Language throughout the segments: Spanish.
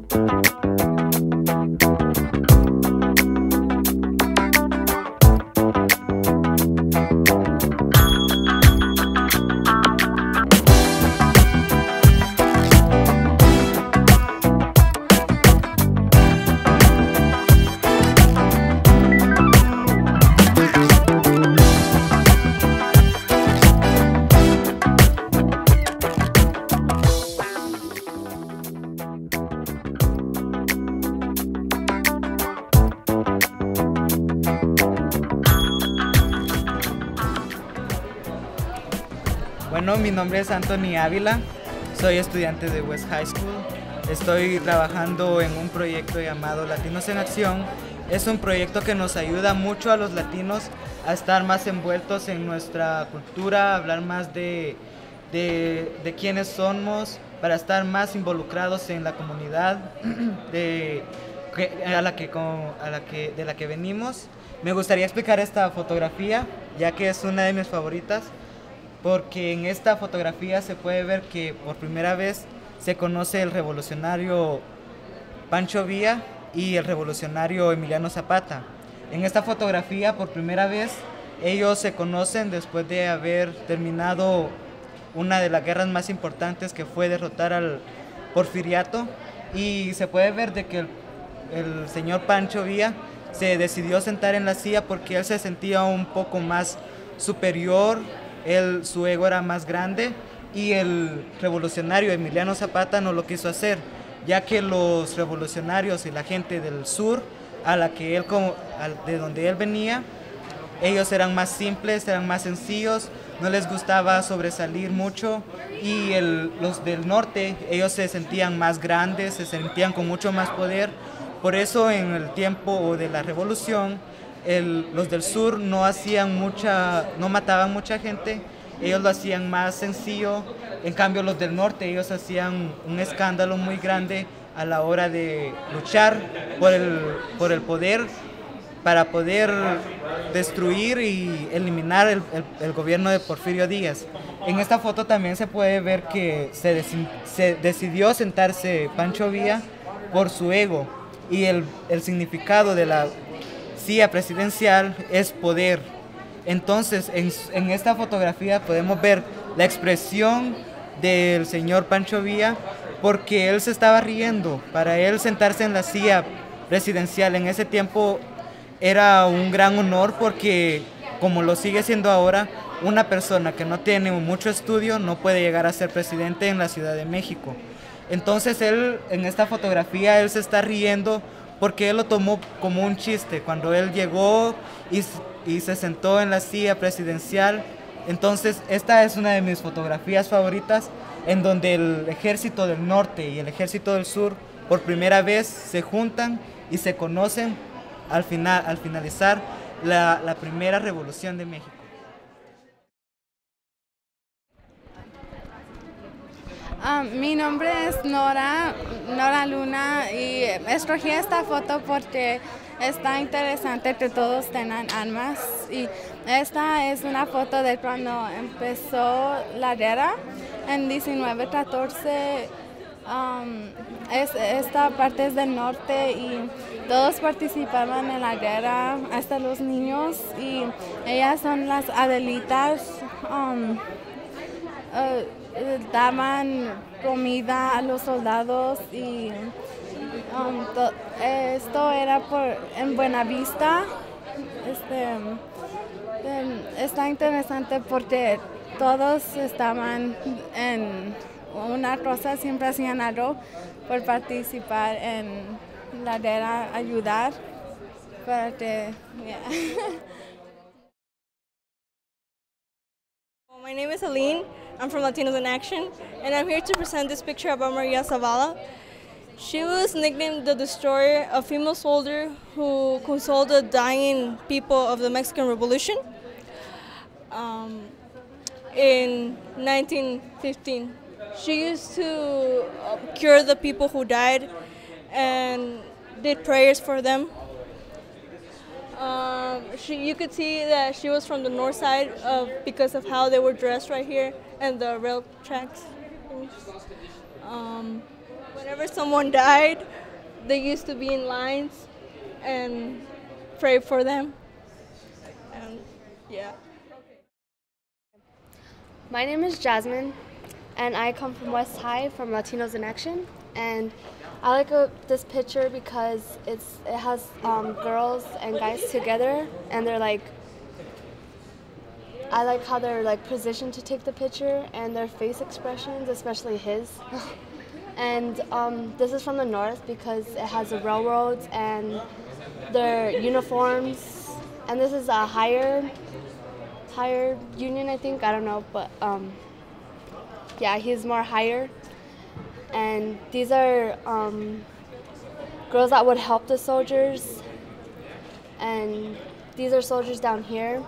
Bueno, mi nombre es Anthony Ávila, soy estudiante de West High School. Estoy trabajando en un proyecto llamado Latinos en Acción. Es un proyecto que nos ayuda mucho a los latinos a estar más envueltos en nuestra cultura, a hablar más de quiénes somos, para estar más involucrados en la comunidad de la que venimos. Me gustaría explicar esta fotografía, ya que es una de mis favoritas, porque en esta fotografía se puede ver que por primera vez se conoce el revolucionario Pancho Villa y el revolucionario Emiliano Zapata. En esta fotografía por primera vez ellos se conocen después de haber terminado una de las guerras más importantes, que fue derrotar al Porfiriato, y se puede ver de que el señor Pancho Villa se decidió sentar en la silla porque él se sentía un poco más superior, su ego era más grande, y el revolucionario Emiliano Zapata no lo quiso hacer, ya que los revolucionarios y la gente del sur, de donde él venía, ellos eran más simples, eran más sencillos, no les gustaba sobresalir mucho, y los del norte, ellos se sentían más grandes, se sentían con mucho más poder. Por eso en el tiempo de la revolución, los del sur no mataban mucha gente, ellos lo hacían más sencillo. En cambio los del norte, ellos hacían un escándalo muy grande a la hora de luchar por el poder, para poder destruir y eliminar el gobierno de Porfirio Díaz. En esta foto también se puede ver que se decidió sentarse Pancho Villa por su ego, y el significado de la silla presidencial es poder. Entonces en esta fotografía podemos ver la expresión del señor Pancho Villa, porque él se estaba riendo. Para él sentarse en la silla presidencial en ese tiempo era un gran honor, porque como lo sigue siendo ahora, una persona que no tiene mucho estudio no puede llegar a ser presidente en la Ciudad de México. Entonces él, en esta fotografía, él se está riendo porque él lo tomó como un chiste cuando él llegó y se sentó en la silla presidencial. Entonces esta es una de mis fotografías favoritas, en donde el ejército del norte y el ejército del sur por primera vez se juntan y se conocen al finalizar la primera revolución de México. Mi nombre es Nora Luna, y escogí esta foto porque está interesante que todos tengan armas, y esta es una foto de cuando empezó la guerra en 1914. Esta parte es del norte y todos participaban en la guerra, hasta los niños, y ellas son las Adelitas. Daban comida a los soldados, y esto era en Buenavista. Está interesante porque todos estaban en una cosa, siempre hacían algo por participar en la guerra, ayudar para que... My name is Aline. I'm from Latinos in Action, and I'm here to present this picture about Maria Zavala. She was nicknamed the Destroyer, a female soldier who consoled the dying people of the Mexican Revolution in 1915. She used to cure the people who died and did prayers for them. You could see that she was from the north side because of how they were dressed right here and the rail tracks. Whenever someone died, they used to be in lines and pray for them. And yeah. My name is Jasmine, and I come from West High, from Latinos in Action. And I like this picture because it has girls and guys together, and they're like, I like how they're like positioned to take the picture and their face expressions, especially his. And this is from the north because it has the railroads and their uniforms. And this is a higher union, I think. I don't know, but yeah, he's more higher. And these are girls that would help the soldiers. And these are soldiers down here.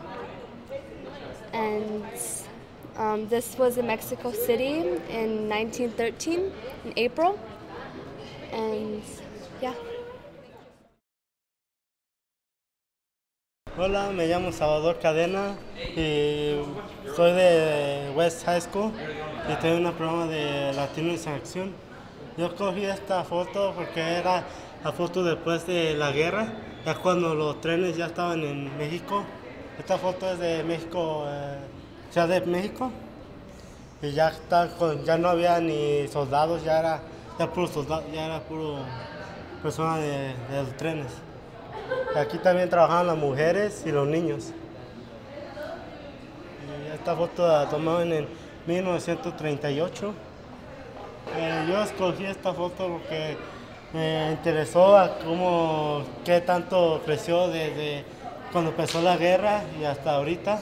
And this was in Mexico City in 1913, in April. And yeah. Hola, me llamo Salvador Cadena y soy de West High School y tengo un programa de Latinos en Acción. Yo cogí esta foto porque era la foto después de la guerra, ya cuando los trenes ya estaban en México. Esta foto es de México, Ciudad de México, y ya no había ni soldados, ya era puro persona de los trenes. Aquí también trabajaban las mujeres y los niños. Y esta foto la tomaron en 1938. Yo escogí esta foto porque me interesó a qué tanto creció desde cuando empezó la guerra y hasta ahorita.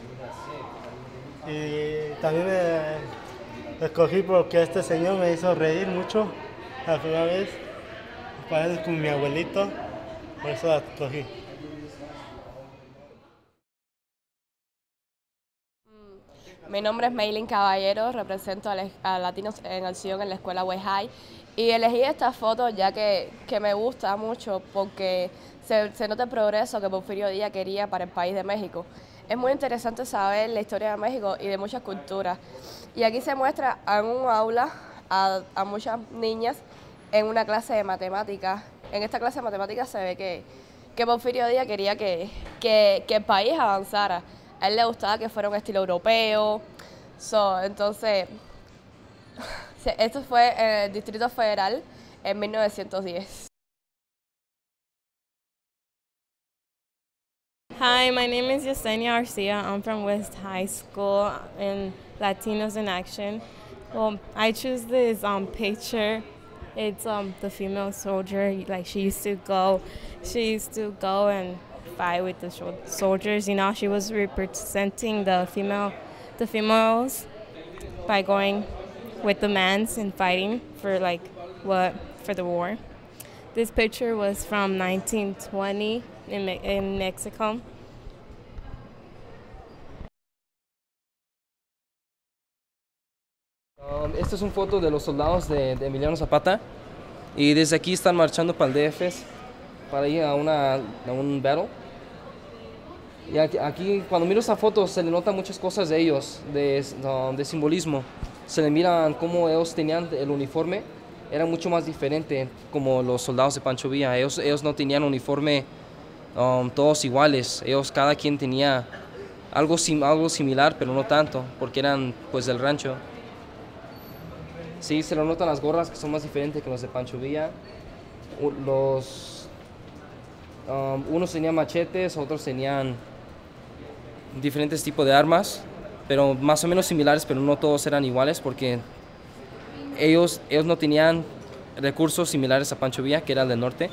Y también me escogí porque este señor me hizo reír mucho la primera vez. Parece como mi abuelito. Por eso la escogí. Mi nombre es Maylin Caballero, represento a Latinos en Acción en la escuela West High y elegí esta foto ya que me gusta mucho porque se nota el progreso que Porfirio Díaz quería para el país de México. Es muy interesante saber la historia de México y de muchas culturas. Y aquí se muestra en un aula a muchas niñas en una clase de matemáticas. En esta clase de matemáticas se ve que Porfirio Díaz quería que el país avanzara. A él le gustaba que fuera un estilo europeo. Entonces, esto fue en el Distrito Federal en 1910. Hi, my name is Yesenia Arcia. I'm from West High School in Latinos in Action. Well, I choose this picture. It's the female soldier. Like she used to go and fight with the soldiers. You know, she was representing the females by going with the men's and fighting for the war. This picture was from 1920 in Mexico. Esta es una foto de los soldados de Emiliano Zapata y desde aquí están marchando para el DF para ir a un battle. Y aquí cuando miro esta foto se le notan muchas cosas de ellos, de simbolismo. Se le miran cómo ellos tenían el uniforme, era mucho más diferente como los soldados de Pancho Villa. Ellos no tenían uniforme todos iguales, cada quien tenía algo similar, pero no tanto, porque eran pues del rancho. Sí, se lo notan las gorras que son más diferentes que los de Pancho Villa. Unos tenían machetes, otros tenían diferentes tipos de armas, pero más o menos similares, pero no todos eran iguales porque ellos no tenían recursos similares a Pancho Villa, que era el del norte.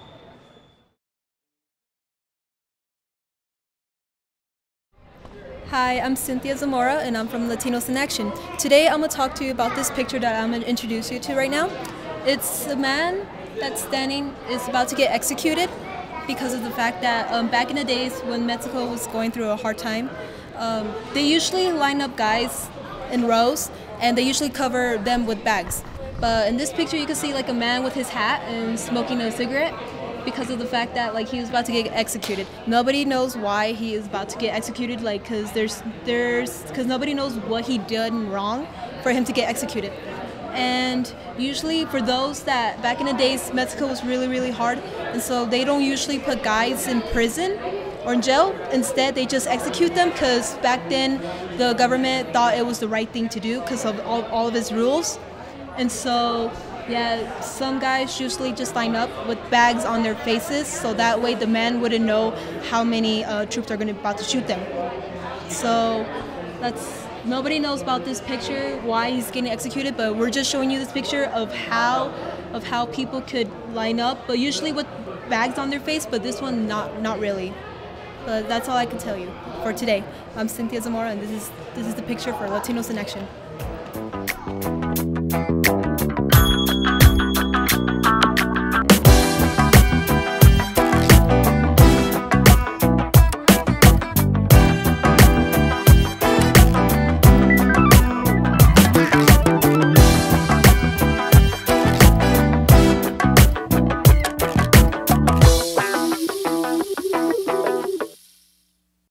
Hi, I'm Cynthia Zamora and I'm from Latinos in Action. Today I'm going to talk to you about this picture that I'm going to introduce you to right now. It's a man that's standing, is about to get executed because of the fact that back in the days when Mexico was going through a hard time, they usually line up guys in rows and they usually cover them with bags. But in this picture you can see like a man with his hat and smoking a cigarette, because of the fact that he was about to get executed. Nobody knows why he is about to get executed, because nobody knows what he did wrong for him to get executed. And usually for those that back in the days, Mexico was really, really hard. And so they don't usually put guys in prison or in jail. Instead, they just execute them because back then the government thought it was the right thing to do because of all of its rules. And so, yeah, some guys usually just line up with bags on their faces so that way the man wouldn't know how many troops are about to shoot them. So nobody knows about this picture, why he's getting executed, but we're just showing you this picture of how people could line up, but usually with bags on their face, but this one not really. But that's all I can tell you for today. I'm Cynthia Zamora, and this is the picture for Latinos in Action.